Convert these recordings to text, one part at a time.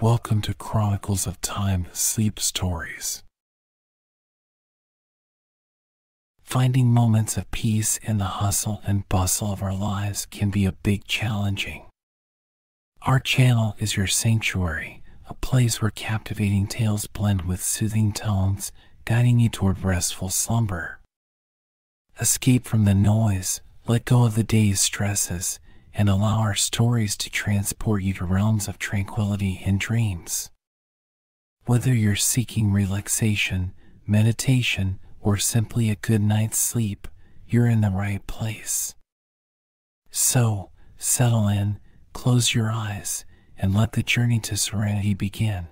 Welcome to Chronicles of Time Sleep Stories. Finding moments of peace in the hustle and bustle of our lives can be a bit challenging. Our channel is your sanctuary, a place where captivating tales blend with soothing tones, guiding you toward restful slumber. Escape from the noise, let go of the day's stresses, and allow our stories to transport you to realms of tranquility and dreams. Whether you're seeking relaxation, meditation, or simply a good night's sleep, you're in the right place. So, settle in, close your eyes, and let the journey to serenity begin.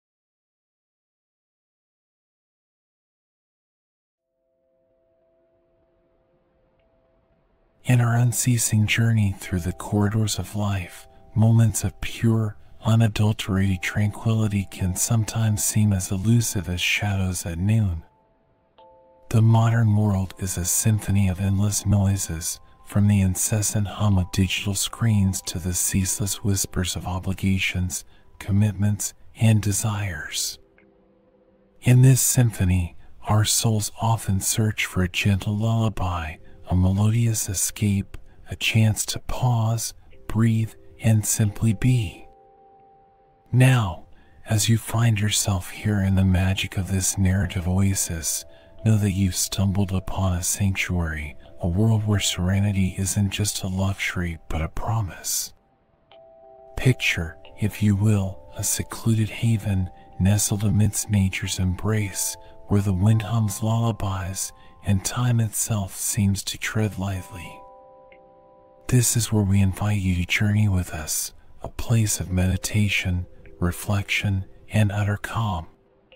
In our unceasing journey through the corridors of life, moments of pure, unadulterated tranquility can sometimes seem as elusive as shadows at noon. The modern world is a symphony of endless noises, from the incessant hum of digital screens to the ceaseless whispers of obligations, commitments, and desires. In this symphony, our souls often search for a gentle lullaby, a melodious escape, a chance to pause, breathe, and simply be. Now, as you find yourself here in the magic of this narrative oasis, know that you've stumbled upon a sanctuary, a world where serenity isn't just a luxury but a promise. Picture, if you will, a secluded haven nestled amidst nature's embrace, where the wind hums lullabies and time itself seems to tread lightly. This is where we invite you to journey with us, a place of meditation, reflection, and utter calm.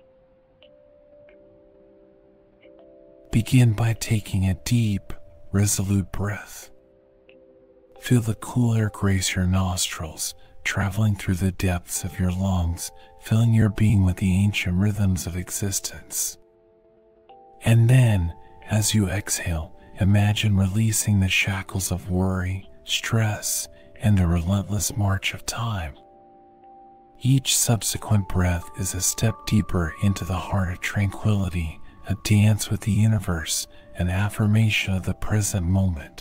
Begin by taking a deep, resolute breath. Feel the cool air grace your nostrils, traveling through the depths of your lungs, filling your being with the ancient rhythms of existence. And then, as you exhale, imagine releasing the shackles of worry, stress, and the relentless march of time. Each subsequent breath is a step deeper into the heart of tranquility, a dance with the universe, an affirmation of the present moment.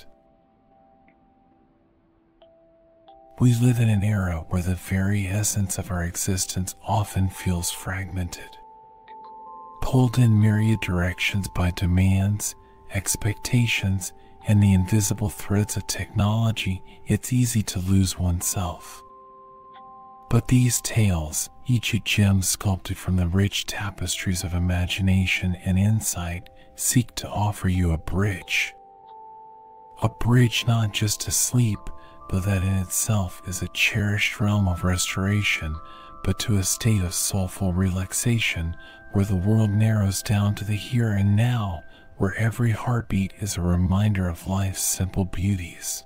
We live in an era where the very essence of our existence often feels fragmented. Pulled in myriad directions by demands, expectations, and the invisible threads of technology, it's easy to lose oneself. But these tales, each a gem sculpted from the rich tapestries of imagination and insight, seek to offer you a bridge. A bridge not just to sleep, but that in itself is a cherished realm of restoration, but to a state of soulful relaxation, where the world narrows down to the here and now, where every heartbeat is a reminder of life's simple beauties.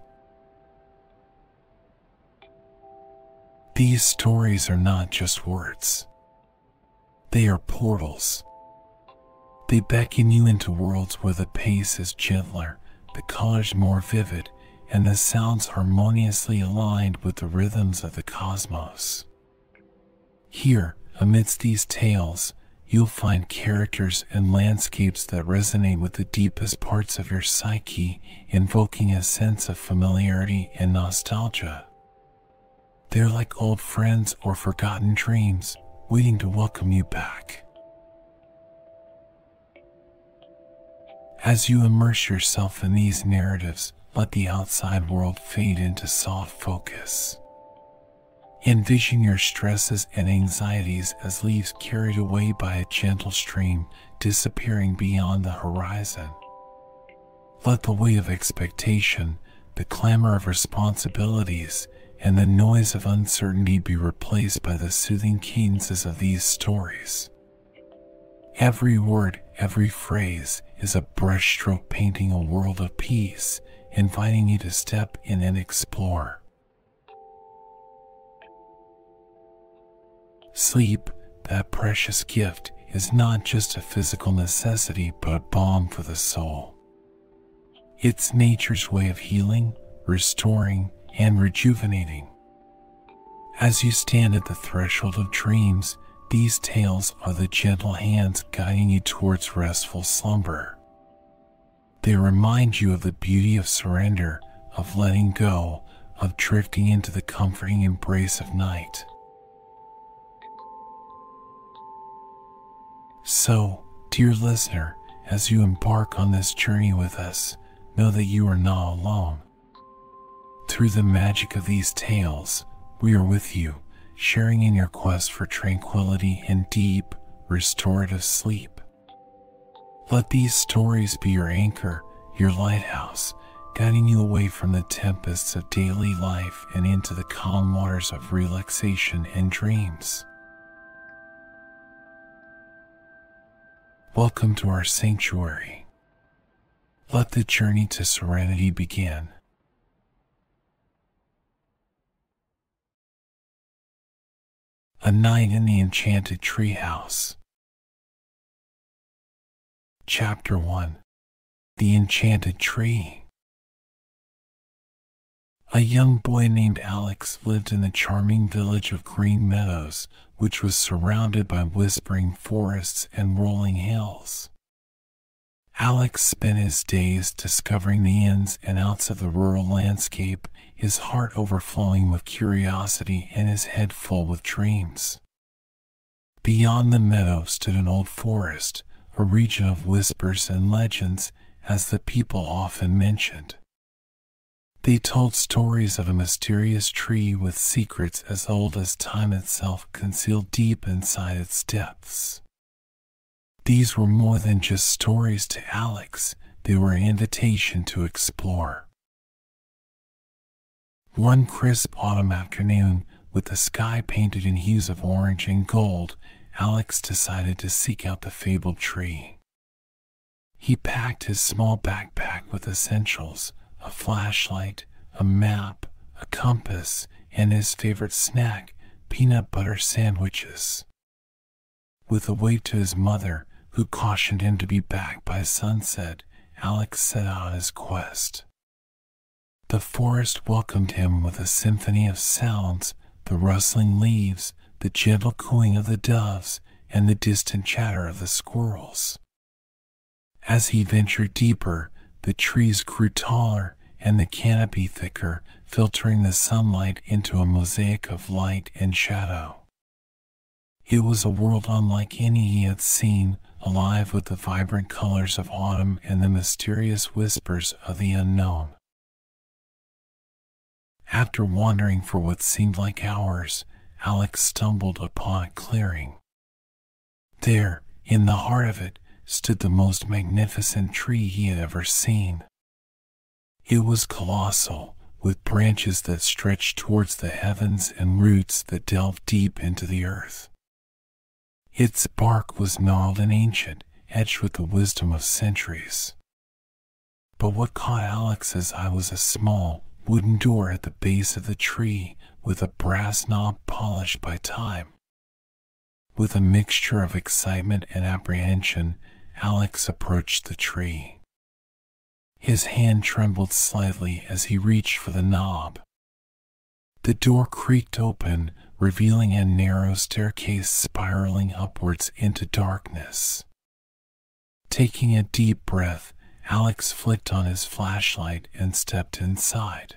These stories are not just words. They are portals. They beckon you into worlds where the pace is gentler, the colors more vivid, and the sounds harmoniously aligned with the rhythms of the cosmos. Here, amidst these tales, you'll find characters and landscapes that resonate with the deepest parts of your psyche, invoking a sense of familiarity and nostalgia. They're like old friends or forgotten dreams, waiting to welcome you back. As you immerse yourself in these narratives, let the outside world fade into soft focus. Envision your stresses and anxieties as leaves carried away by a gentle stream, disappearing beyond the horizon. Let the weight of expectation, the clamor of responsibilities, and the noise of uncertainty be replaced by the soothing cadences of these stories. Every word, every phrase is a brushstroke painting a world of peace, inviting you to step in and explore. Sleep, that precious gift, is not just a physical necessity but a balm for the soul. It's nature's way of healing, restoring, and rejuvenating. As you stand at the threshold of dreams, these tales are the gentle hands guiding you towards restful slumber. They remind you of the beauty of surrender, of letting go, of drifting into the comforting embrace of night. So, dear listener, as you embark on this journey with us, know that you are not alone. Through the magic of these tales, we are with you, sharing in your quest for tranquility and deep, restorative sleep. Let these stories be your anchor, your lighthouse, guiding you away from the tempests of daily life and into the calm waters of relaxation and dreams. Welcome to our sanctuary. Let the journey to serenity begin. A Night in the Enchanted Treehouse. Chapter 1. The Enchanted Tree. A young boy named Alex lived in the charming village of Green Meadows, which was surrounded by whispering forests and rolling hills. Alex spent his days discovering the ins and outs of the rural landscape, his heart overflowing with curiosity and his head full with dreams. Beyond the meadow stood an old forest, a region of whispers and legends, as the people often mentioned. They told stories of a mysterious tree with secrets as old as time itself concealed deep inside its depths. These were more than just stories to Alex, they were an invitation to explore. One crisp autumn afternoon, with the sky painted in hues of orange and gold, Alex decided to seek out the fabled tree. He packed his small backpack with essentials, a flashlight, a map, a compass, and his favorite snack, peanut butter sandwiches. With a wave to his mother, who cautioned him to be back by sunset, Alex set out on his quest. The forest welcomed him with a symphony of sounds, the rustling leaves, the gentle cooing of the doves, and the distant chatter of the squirrels. As he ventured deeper, the trees grew taller and the canopy thicker, filtering the sunlight into a mosaic of light and shadow. It was a world unlike any he had seen, alive with the vibrant colors of autumn and the mysterious whispers of the unknown. After wandering for what seemed like hours, Alex stumbled upon a clearing. There, in the heart of it, stood the most magnificent tree he had ever seen. It was colossal, with branches that stretched towards the heavens and roots that delved deep into the earth. Its bark was gnarled and ancient, etched with the wisdom of centuries. But what caught Alex's eye was a small, wooden door at the base of the tree, with a brass knob polished by time. With a mixture of excitement and apprehension, Alex approached the tree. His hand trembled slightly as he reached for the knob. The door creaked open, revealing a narrow staircase spiraling upwards into darkness. Taking a deep breath, Alex flicked on his flashlight and stepped inside.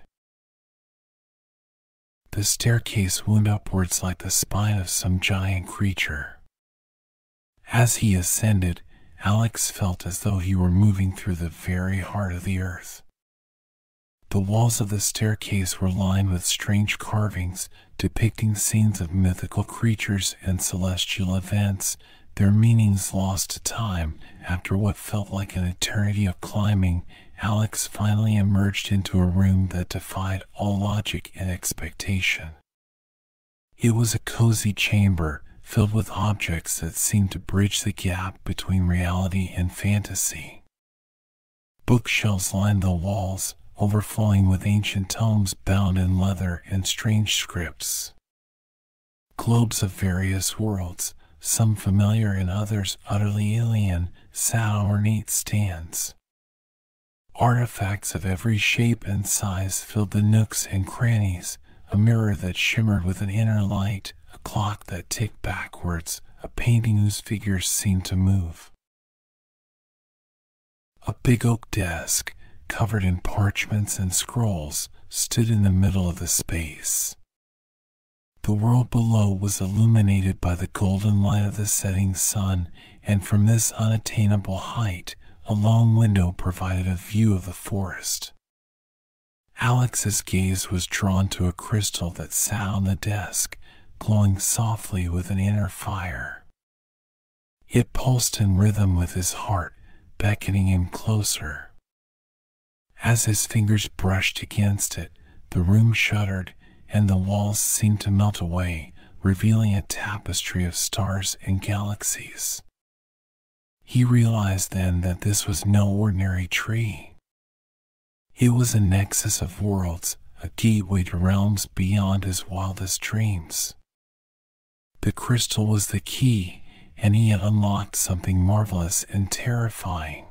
The staircase wound upwards like the spine of some giant creature. As he ascended, Alex felt as though he were moving through the very heart of the earth. The walls of the staircase were lined with strange carvings depicting scenes of mythical creatures and celestial events, their meanings lost to time. After what felt like an eternity of climbing, Alex finally emerged into a room that defied all logic and expectation. It was a cozy chamber, filled with objects that seemed to bridge the gap between reality and fantasy. Bookshelves lined the walls, overflowing with ancient tomes bound in leather and strange scripts. Globes of various worlds, some familiar and others utterly alien, sat on ornate stands. Artifacts of every shape and size filled the nooks and crannies, a mirror that shimmered with an inner light, a clock that ticked backwards, a painting whose figures seemed to move. A big oak desk, covered in parchments and scrolls, stood in the middle of the space. The world below was illuminated by the golden light of the setting sun, and from this unattainable height, a long window provided a view of the forest. Alex's gaze was drawn to a crystal that sat on the desk, glowing softly with an inner fire. It pulsed in rhythm with his heart, beckoning him closer. As his fingers brushed against it, the room shuddered, and the walls seemed to melt away, revealing a tapestry of stars and galaxies. He realized then that this was no ordinary tree. It was a nexus of worlds, a gateway to realms beyond his wildest dreams. The crystal was the key, and he had unlocked something marvelous and terrifying.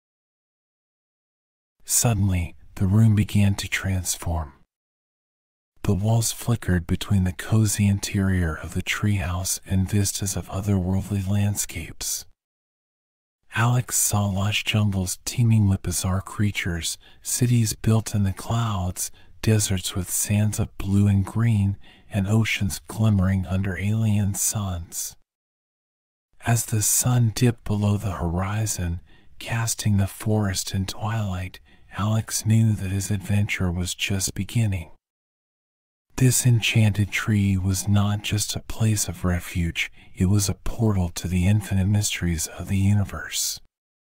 Suddenly, the room began to transform. The walls flickered between the cozy interior of the treehouse and vistas of otherworldly landscapes. Alex saw lush jungles teeming with bizarre creatures, cities built in the clouds, deserts with sands of blue and green, and oceans glimmering under alien suns. As the sun dipped below the horizon, casting the forest in twilight, Alex knew that his adventure was just beginning. This enchanted tree was not just a place of refuge, it was a portal to the infinite mysteries of the universe.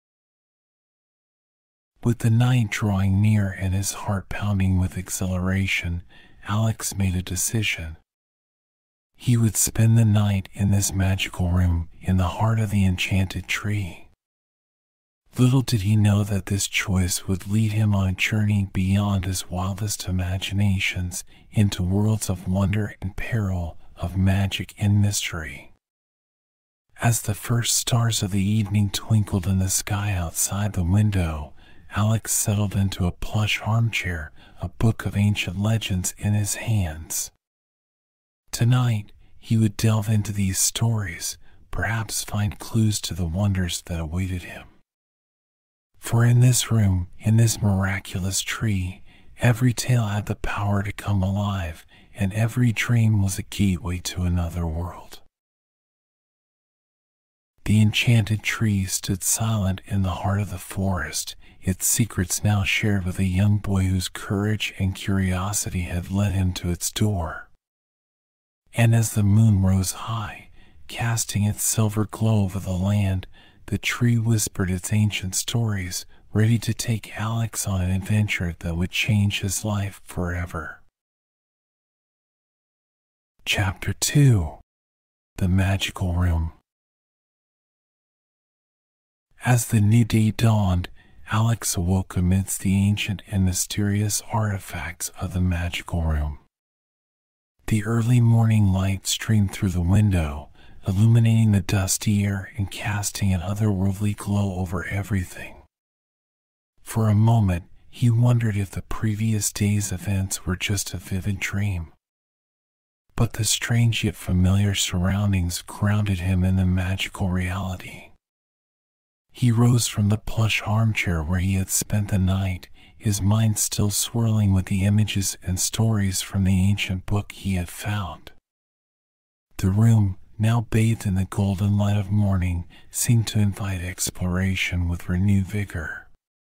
With the night drawing near and his heart pounding with exhilaration, Alex made a decision. He would spend the night in this magical room in the heart of the enchanted tree. Little did he know that this choice would lead him on a journey beyond his wildest imaginations into worlds of wonder and peril, of magic and mystery. As the first stars of the evening twinkled in the sky outside the window, Alex settled into a plush armchair, a book of ancient legends in his hands. Tonight, he would delve into these stories, perhaps find clues to the wonders that awaited him. For in this room, in this miraculous tree, every tale had the power to come alive, and every dream was a gateway to another world. The enchanted tree stood silent in the heart of the forest, its secrets now shared with a young boy whose courage and curiosity had led him to its door. And as the moon rose high, casting its silver glow over the land, the tree whispered its ancient stories, ready to take Alex on an adventure that would change his life forever. Chapter 2: The Magical Room. As the new day dawned, Alex awoke amidst the ancient and mysterious artifacts of the magical room. The early morning light streamed through the window, illuminating the dusty air and casting an otherworldly glow over everything. For a moment, he wondered if the previous day's events were just a vivid dream. But the strange yet familiar surroundings grounded him in the magical reality. He rose from the plush armchair where he had spent the night, his mind still swirling with the images and stories from the ancient book he had found. The room, now bathed in the golden light of morning, seemed to invite exploration with renewed vigor.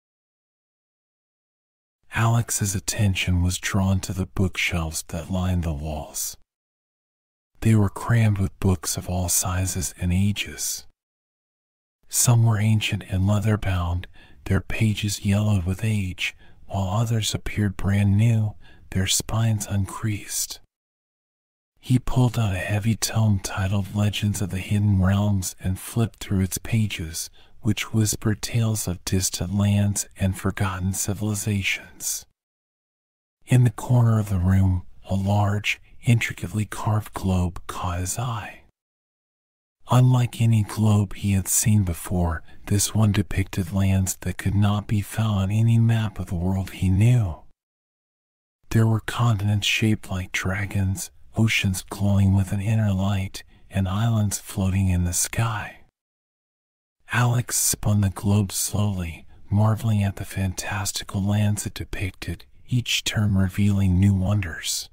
Alex's attention was drawn to the bookshelves that lined the walls. They were crammed with books of all sizes and ages. Some were ancient and leather-bound, their pages yellowed with age, while others appeared brand new, their spines uncreased. He pulled out a heavy tome titled Legends of the Hidden Realms and flipped through its pages, which whispered tales of distant lands and forgotten civilizations. In the corner of the room, a large, intricately carved globe caught his eye. Unlike any globe he had seen before, this one depicted lands that could not be found on any map of the world he knew. There were continents shaped like dragons, oceans glowing with an inner light, and islands floating in the sky. Alex spun the globe slowly, marveling at the fantastical lands it depicted, each turn revealing new wonders.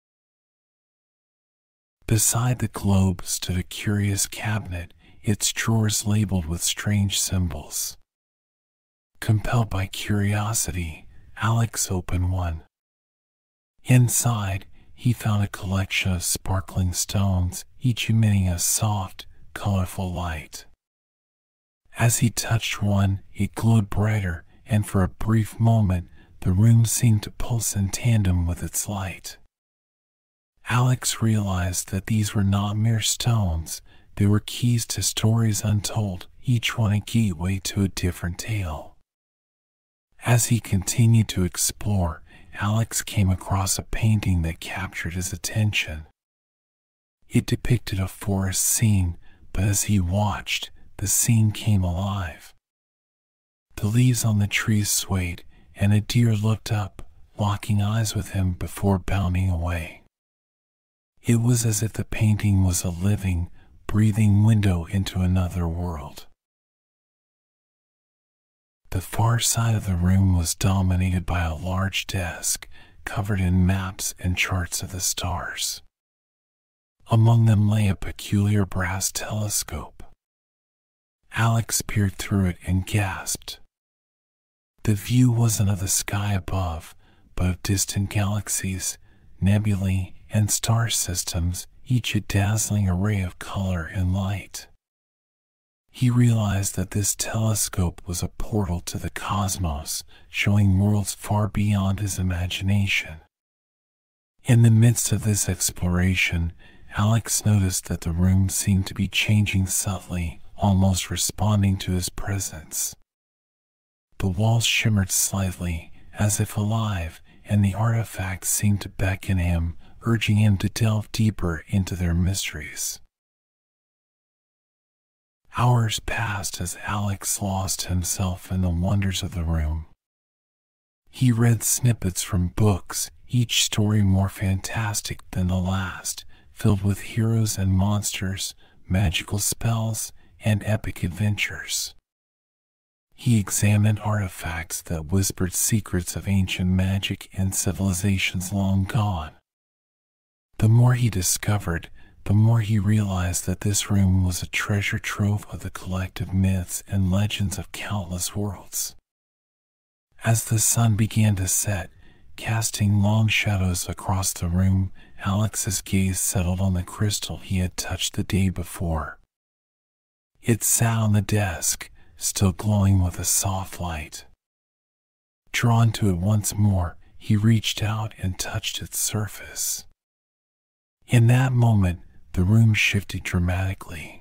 Beside the globe stood a curious cabinet, its drawers labeled with strange symbols. Compelled by curiosity, Alex opened one. Inside, he found a collection of sparkling stones, each emitting a soft, colorful light. As he touched one, it glowed brighter, and for a brief moment, the room seemed to pulse in tandem with its light. Alex realized that these were not mere stones, they were keys to stories untold, each one a gateway to a different tale. As he continued to explore, Alex came across a painting that captured his attention. It depicted a forest scene, but as he watched, the scene came alive. The leaves on the trees swayed, and a deer looked up, locking eyes with him before bounding away. It was as if the painting was a living, breathing window into another world. The far side of the room was dominated by a large desk, covered in maps and charts of the stars. Among them lay a peculiar brass telescope. Alex peered through it and gasped. The view wasn't of the sky above, but of distant galaxies, nebulae, and star systems, each a dazzling array of color and light. He realized that this telescope was a portal to the cosmos, showing worlds far beyond his imagination. In the midst of this exploration, Alex noticed that the room seemed to be changing subtly, almost responding to his presence. The walls shimmered slightly, as if alive, and the artifacts seemed to beckon him, urging him to delve deeper into their mysteries. Hours passed as Alex lost himself in the wonders of the room. He read snippets from books, each story more fantastic than the last, filled with heroes and monsters, magical spells, and epic adventures. He examined artifacts that whispered secrets of ancient magic and civilizations long gone. The more he discovered, the more he realized that this room was a treasure trove of the collective myths and legends of countless worlds. As the sun began to set, casting long shadows across the room, Alex's gaze settled on the crystal he had touched the day before. It sat on the desk, still glowing with a soft light. Drawn to it once more, he reached out and touched its surface. In that moment, the room shifted dramatically.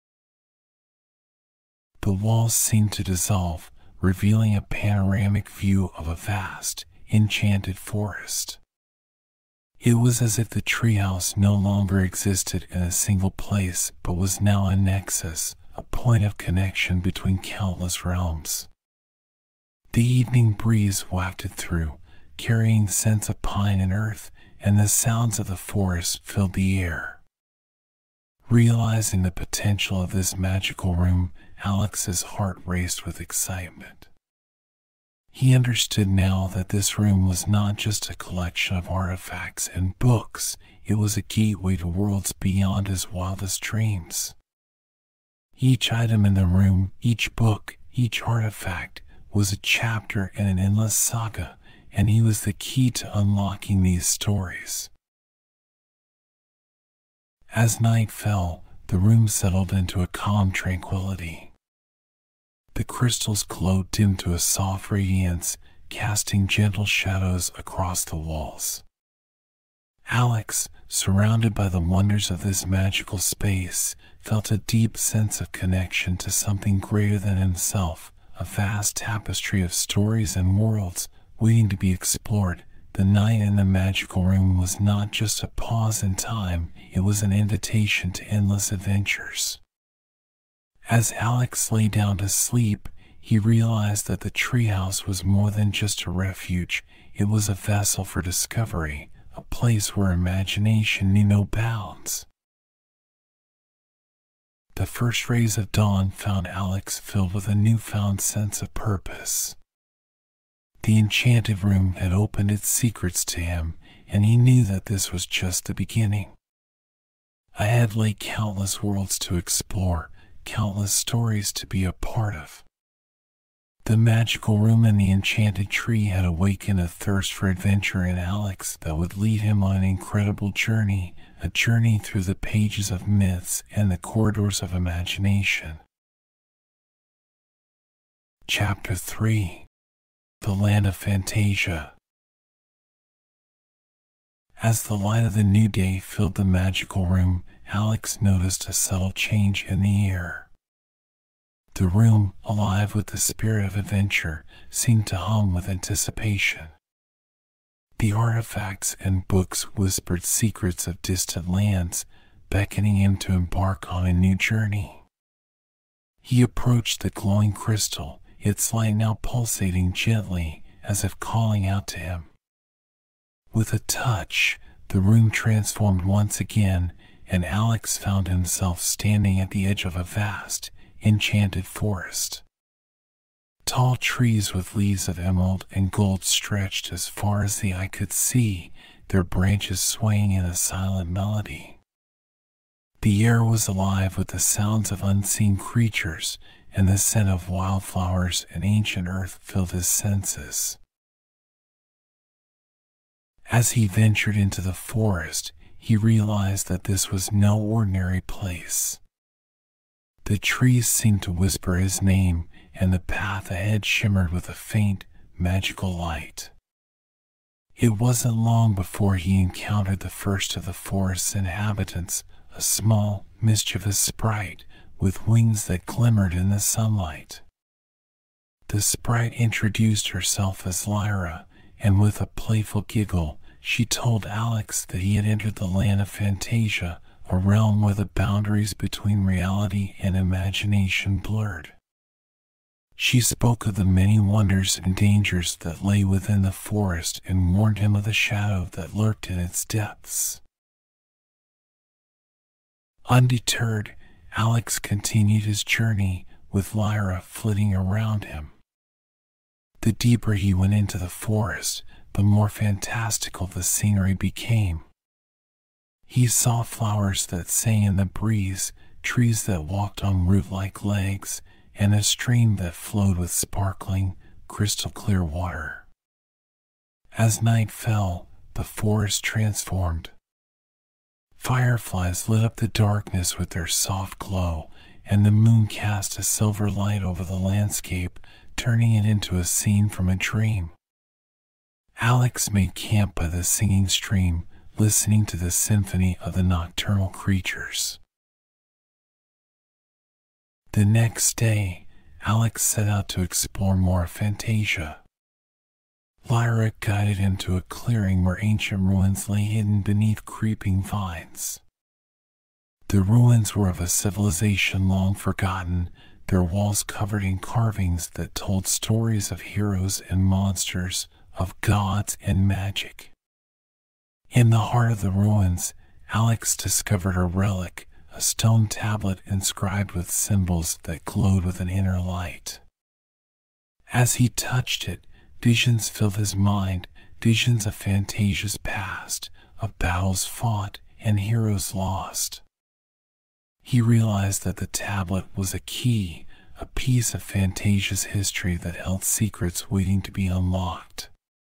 The walls seemed to dissolve, revealing a panoramic view of a vast, enchanted forest. It was as if the treehouse no longer existed in a single place, but was now a nexus, a point of connection between countless realms. The evening breeze wafted through, carrying scents of pine and earth, and the sounds of the forest filled the air. Realizing the potential of this magical room, Alex's heart raced with excitement. He understood now that this room was not just a collection of artifacts and books, it was a gateway to worlds beyond his wildest dreams. Each item in the room, each book, each artifact, was a chapter in an endless saga, and he was the key to unlocking these stories. As night fell, the room settled into a calm tranquility. The crystals glowed dim to a soft radiance, casting gentle shadows across the walls. Alex, surrounded by the wonders of this magical space, felt a deep sense of connection to something greater than himself, a vast tapestry of stories and worlds waiting to be explored. The night in the magical room was not just a pause in time, it was an invitation to endless adventures. As Alex lay down to sleep, he realized that the treehouse was more than just a refuge, It was a vessel for discovery, a place where imagination knew no bounds. The first rays of dawn found Alex filled with a newfound sense of purpose. The enchanted room had opened its secrets to him, and he knew that this was just the beginning. Ahead lay countless worlds to explore, countless stories to be a part of. The magical room in the enchanted tree had awakened a thirst for adventure in Alex that would lead him on an incredible journey, a journey through the pages of myths and the corridors of imagination. Chapter 3: The Land of Fantasia. As the light of the new day filled the magical room, Alex noticed a subtle change in the air. The room, alive with the spirit of adventure, seemed to hum with anticipation. The artifacts and books whispered secrets of distant lands, beckoning him to embark on a new journey. He approached the glowing crystal, its light now pulsating gently, as if calling out to him. With a touch, the room transformed once again, and Alex found himself standing at the edge of a vast, enchanted forest. Tall trees with leaves of emerald and gold stretched as far as the eye could see, their branches swaying in a silent melody. The air was alive with the sounds of unseen creatures, and the scent of wildflowers and ancient earth filled his senses. As he ventured into the forest, he realized that this was no ordinary place. The trees seemed to whisper his name, and the path ahead shimmered with a faint, magical light. It wasn't long before he encountered the first of the forest's inhabitants, a small, mischievous sprite with wings that glimmered in the sunlight. The sprite introduced herself as Lyra, and with a playful giggle, she told Alex that he had entered the land of Fantasia, a realm where the boundaries between reality and imagination blurred. She spoke of the many wonders and dangers that lay within the forest and warned him of the shadow that lurked in its depths. Undeterred, Alex continued his journey, with Lyra flitting around him. The deeper he went into the forest, the more fantastical the scenery became. He saw flowers that sang in the breeze, trees that walked on root-like legs, and a stream that flowed with sparkling, crystal-clear water. As night fell, the forest transformed. Fireflies lit up the darkness with their soft glow, and the moon cast a silver light over the landscape, turning it into a scene from a dream. Alex made camp by the singing stream, listening to the symphony of the nocturnal creatures. The next day, Alex set out to explore more of Fantasia. Lyra guided him to a clearing where ancient ruins lay hidden beneath creeping vines. The ruins were of a civilization long forgotten, their walls covered in carvings that told stories of heroes and monsters, of gods and magic. In the heart of the ruins, Alex discovered a relic, a stone tablet inscribed with symbols that glowed with an inner light. As he touched it, visions filled his mind, visions of Fantasia's past, of battles fought and heroes lost. He realized that the tablet was a key, a piece of Fantasia's history that held secrets waiting to be unlocked.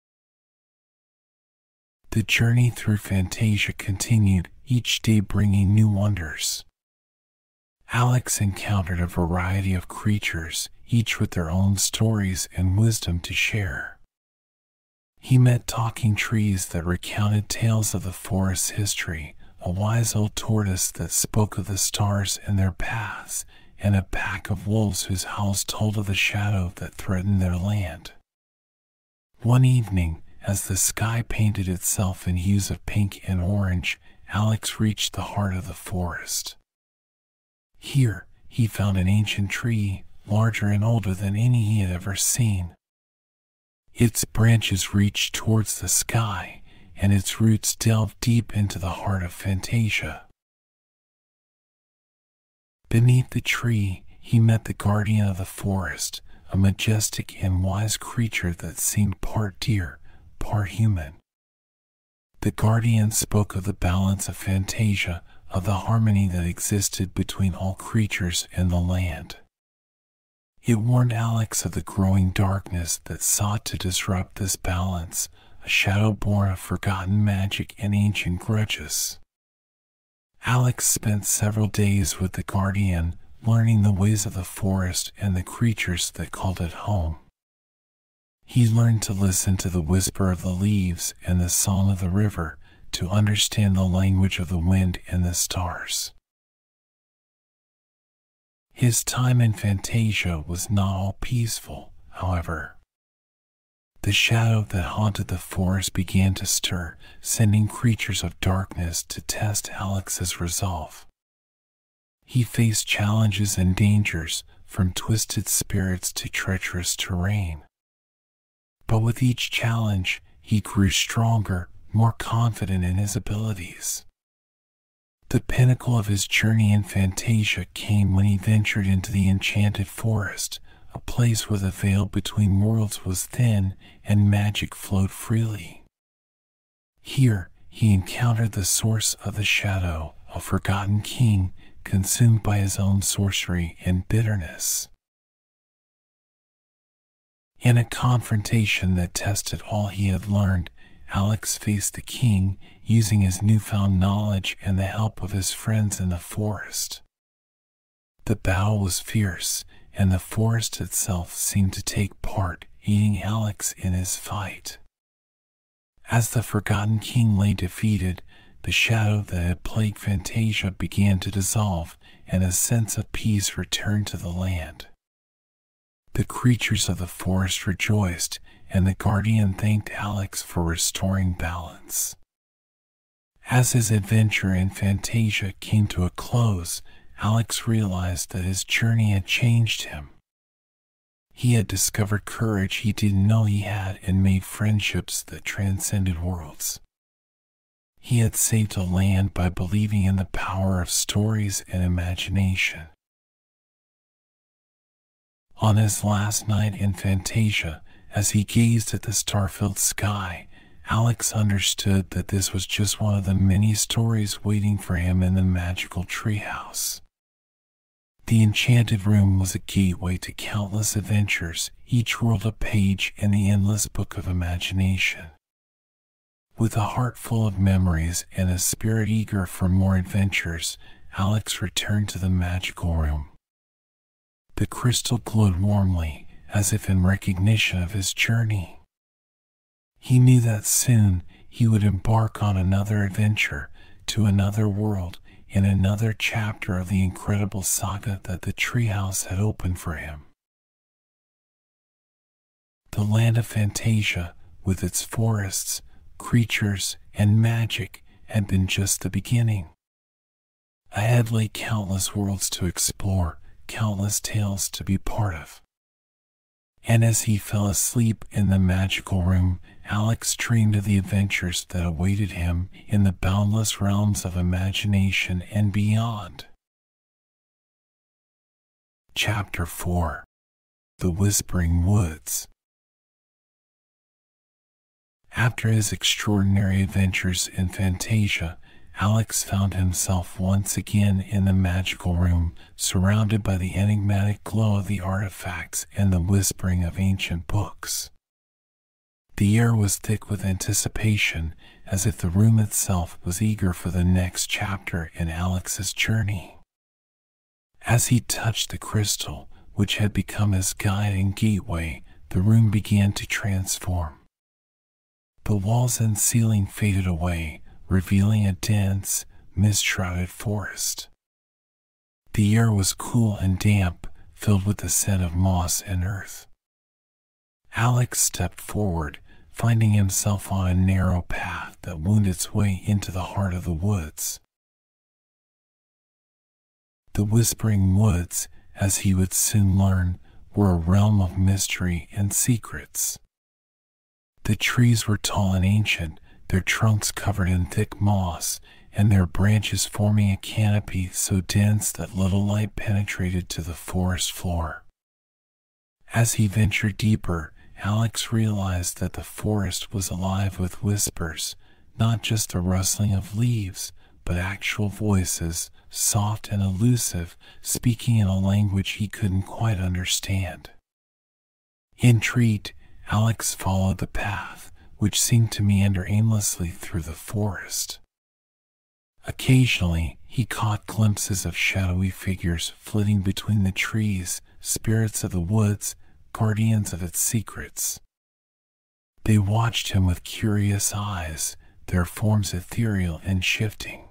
The journey through Fantasia continued, each day bringing new wonders. Alex encountered a variety of creatures, each with their own stories and wisdom to share. He met talking trees that recounted tales of the forest's history, a wise old tortoise that spoke of the stars and their paths, and a pack of wolves whose howls told of the shadow that threatened their land. One evening, as the sky painted itself in hues of pink and orange, Alex reached the heart of the forest. Here, he found an ancient tree, larger and older than any he had ever seen. Its branches reached towards the sky, and its roots delved deep into the heart of Fantasia. Beneath the tree, he met the guardian of the forest, a majestic and wise creature that seemed part deer, part human. The guardian spoke of the balance of Fantasia, of the harmony that existed between all creatures and the land. It warned Alex of the growing darkness that sought to disrupt this balance, a shadow born of forgotten magic and ancient grudges. Alex spent several days with the guardian, learning the ways of the forest and the creatures that called it home. He learned to listen to the whisper of the leaves and the song of the river, to understand the language of the wind and the stars. His time in Fantasia was not all peaceful, however. The shadow that haunted the forest began to stir, sending creatures of darkness to test Alex's resolve. He faced challenges and dangers, from twisted spirits to treacherous terrain. But with each challenge, he grew stronger, more confident in his abilities. The pinnacle of his journey in Fantasia came when he ventured into the Enchanted Forest, a place where the veil between worlds was thin and magic flowed freely. Here, he encountered the source of the shadow, a forgotten king, consumed by his own sorcery and bitterness. In a confrontation that tested all he had learned, Alex faced the king, using his newfound knowledge and the help of his friends in the forest. The battle was fierce, and the forest itself seemed to take part, aiding Alex in his fight. As the forgotten king lay defeated, the shadow that had plagued Fantasia began to dissolve, and a sense of peace returned to the land. The creatures of the forest rejoiced, and the guardian thanked Alex for restoring balance. As his adventure in Fantasia came to a close, Alex realized that his journey had changed him. He had discovered courage he didn't know he had and made friendships that transcended worlds. He had saved a land by believing in the power of stories and imagination. On his last night in Fantasia, as he gazed at the star-filled sky, Alex understood that this was just one of the many stories waiting for him in the magical treehouse. The enchanted room was a gateway to countless adventures, each world a page in the endless book of imagination. With a heart full of memories and a spirit eager for more adventures, Alex returned to the magical room. The crystal glowed warmly, as if in recognition of his journey. He knew that soon he would embark on another adventure, to another world, in another chapter of the incredible saga that the treehouse had opened for him. The land of Fantasia, with its forests, creatures, and magic, had been just the beginning. Ahead lay countless worlds to explore, countless tales to be part of. And as he fell asleep in the magical room, Alex dreamed of the adventures that awaited him in the boundless realms of imagination and beyond. Chapter 4: The Whispering Woods. After his extraordinary adventures in Fantasia, Alex found himself once again in the magical room, surrounded by the enigmatic glow of the artifacts and the whispering of ancient books. The air was thick with anticipation, as if the room itself was eager for the next chapter in Alex's journey. As he touched the crystal, which had become his guide and gateway, the room began to transform. The walls and ceiling faded away, revealing a dense, mist-shrouded forest. The air was cool and damp, filled with the scent of moss and earth. Alex stepped forward, finding himself on a narrow path that wound its way into the heart of the woods. The Whispering Woods, as he would soon learn, were a realm of mystery and secrets. The trees were tall and ancient, their trunks covered in thick moss, and their branches forming a canopy so dense that little light penetrated to the forest floor. As he ventured deeper, Alex realized that the forest was alive with whispers, not just the rustling of leaves, but actual voices, soft and elusive, speaking in a language he couldn't quite understand. Intrigued, Alex followed the path, which seemed to meander aimlessly through the forest. Occasionally, he caught glimpses of shadowy figures flitting between the trees, spirits of the woods, guardians of its secrets. They watched him with curious eyes, their forms ethereal and shifting.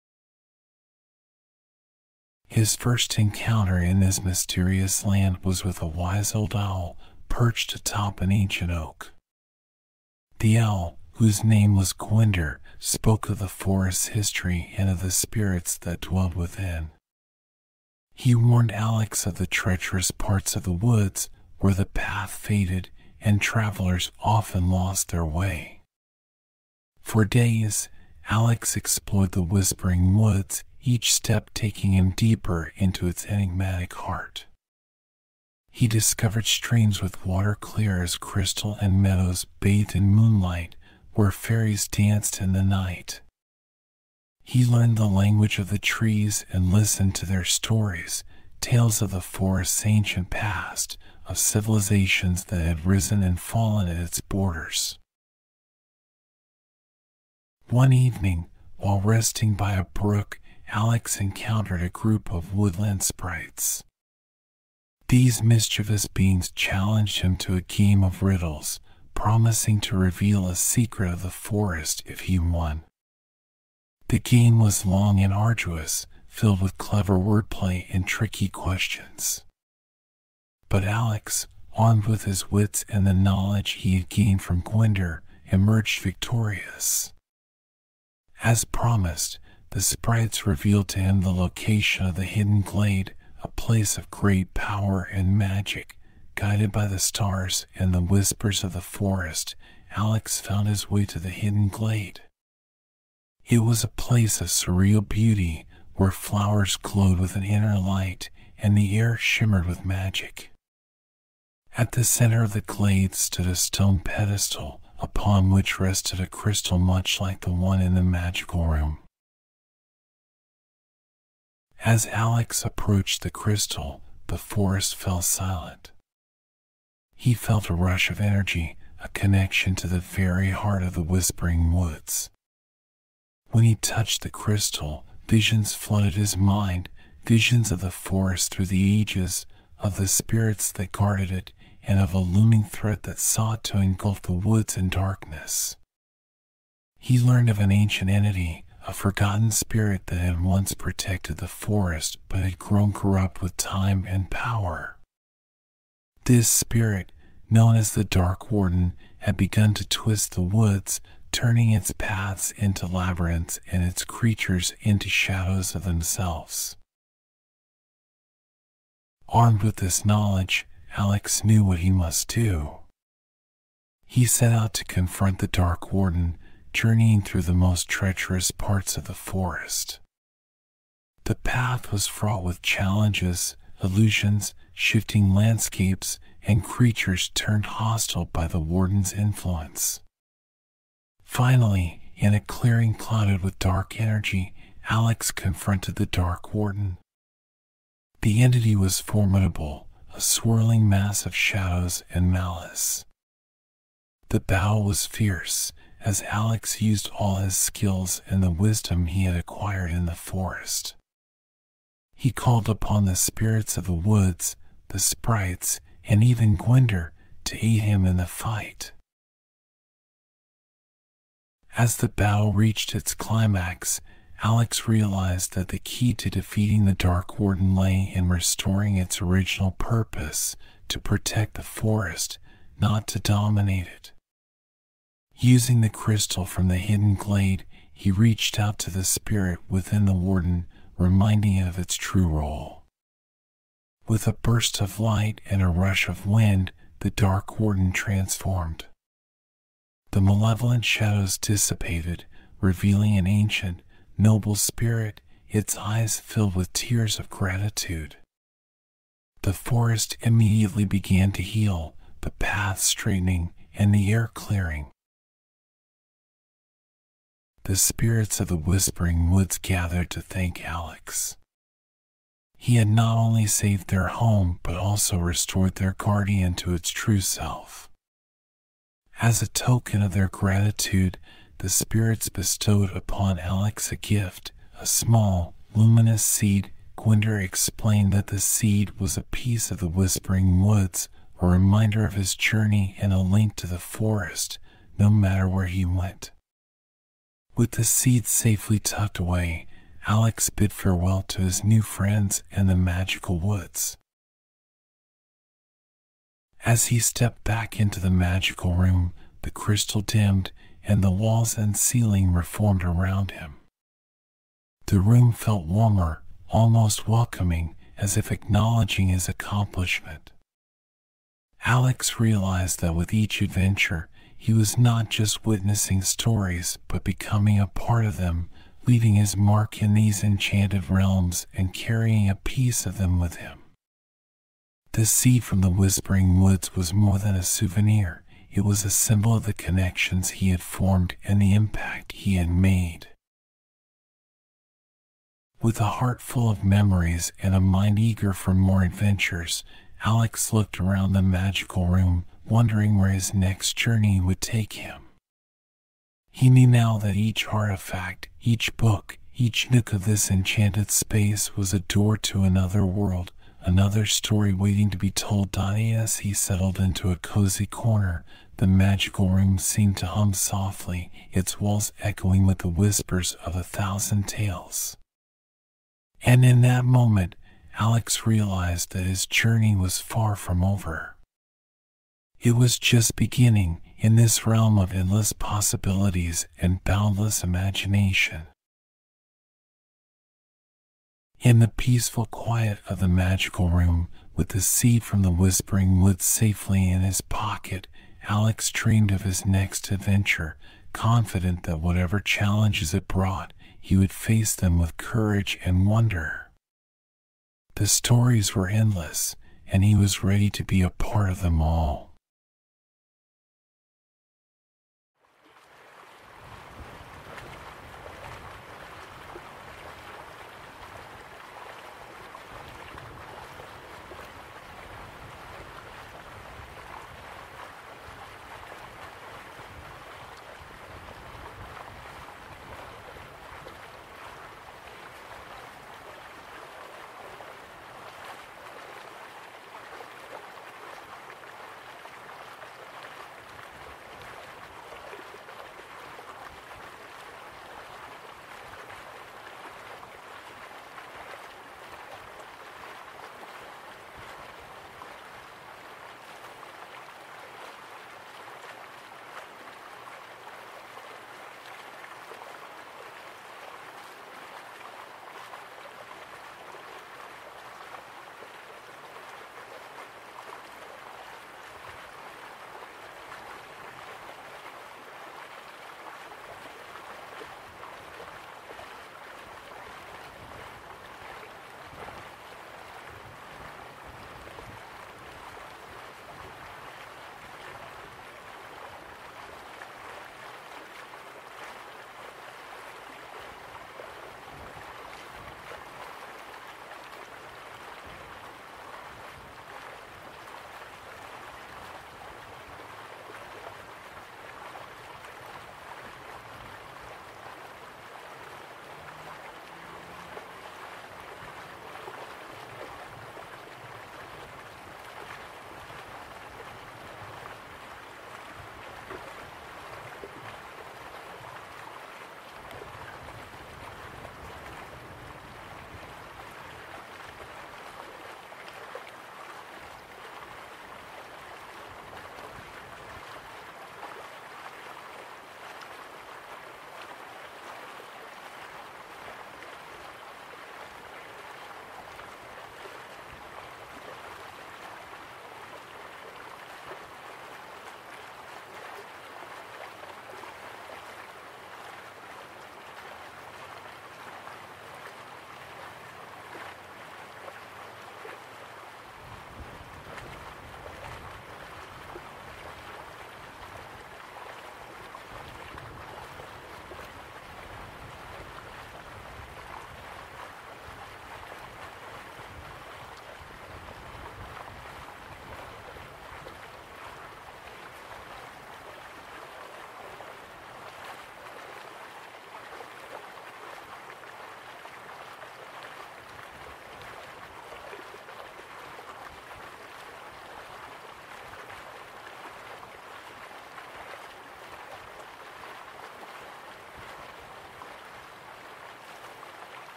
His first encounter in this mysterious land was with a wise old owl perched atop an ancient oak. The owl, whose name was Gwynder, spoke of the forest's history and of the spirits that dwelled within. He warned Alex of the treacherous parts of the woods where the path faded and travelers often lost their way. For days, Alex explored the whispering woods, each step taking him deeper into its enigmatic heart. He discovered streams with water clear as crystal and meadows bathed in moonlight, where fairies danced in the night. He learned the language of the trees and listened to their stories, tales of the forest's ancient past, of civilizations that had risen and fallen at its borders. One evening, while resting by a brook, Alex encountered a group of woodland sprites. These mischievous beings challenged him to a game of riddles, promising to reveal a secret of the forest if he won. The game was long and arduous, filled with clever wordplay and tricky questions. But Alex, armed with his wits and the knowledge he had gained from Gwynder, emerged victorious. As promised, the sprites revealed to him the location of the hidden glade, a place of great power and magic. Guided by the stars and the whispers of the forest, Alex found his way to the hidden glade. It was a place of surreal beauty, where flowers glowed with an inner light and the air shimmered with magic. At the center of the glade stood a stone pedestal, upon which rested a crystal much like the one in the magical room. As Alex approached the crystal, the forest fell silent. He felt a rush of energy, a connection to the very heart of the whispering woods. When he touched the crystal, visions flooded his mind, visions of the forest through the ages, of the spirits that guarded it, and of a looming threat that sought to engulf the woods in darkness. He learned of an ancient entity, a forgotten spirit that had once protected the forest but had grown corrupt with time and power. This spirit, known as the Dark Warden, had begun to twist the woods, turning its paths into labyrinths and its creatures into shadows of themselves. Armed with this knowledge, Alex knew what he must do. He set out to confront the Dark Warden, journeying through the most treacherous parts of the forest. The path was fraught with challenges, illusions, shifting landscapes, and creatures turned hostile by the Warden's influence. Finally, in a clearing clouded with dark energy, Alex confronted the Dark Warden. The entity was formidable, a swirling mass of shadows and malice. The battle was fierce, as Alex used all his skills and the wisdom he had acquired in the forest. He called upon the spirits of the woods, the sprites, and even Gwynder to aid him in the fight. As the battle reached its climax, Alex realized that the key to defeating the Dark Warden lay in restoring its original purpose, to protect the forest, not to dominate it. Using the crystal from the hidden glade, he reached out to the spirit within the Warden, reminding it of its true role. With a burst of light and a rush of wind, the Dark Warden transformed. the malevolent shadows dissipated, revealing an ancient, noble spirit, its eyes filled with tears of gratitude. The forest immediately began to heal, the path straightening and the air clearing. The spirits of the Whispering Woods gathered to thank Alex. He had not only saved their home but also restored their guardian to its true self. As a token of their gratitude, the spirits bestowed upon Alex a gift, a small, luminous seed. Gwinder explained that the seed was a piece of the Whispering Woods, a reminder of his journey and a link to the forest, no matter where he went. With the seed safely tucked away, Alex bid farewell to his new friends and the magical woods. As he stepped back into the magical room, the crystal dimmed, and the walls and ceiling reformed around him. The room felt warmer, almost welcoming, as if acknowledging his accomplishment. Alex realized that with each adventure, he was not just witnessing stories, but becoming a part of them, leaving his mark in these enchanted realms and carrying a piece of them with him. The seed from the Whispering Woods was more than a souvenir. It was a symbol of the connections he had formed and the impact he had made. With a heart full of memories and a mind eager for more adventures, Alex looked around the magical room, wondering where his next journey would take him. He knew now that each artifact, each book, each nook of this enchanted space was a door to another world, another story waiting to be told. As he settled into a cozy corner, the magical room seemed to hum softly, its walls echoing with the whispers of 1,000 tales. And in that moment, Alex realized that his journey was far from over. It was just beginning in this realm of endless possibilities and boundless imagination. In the peaceful quiet of the magical room, with the seed from the Whispering Woods safely in his pocket, Alex dreamed of his next adventure, confident that whatever challenges it brought, he would face them with courage and wonder. The stories were endless, and he was ready to be a part of them all.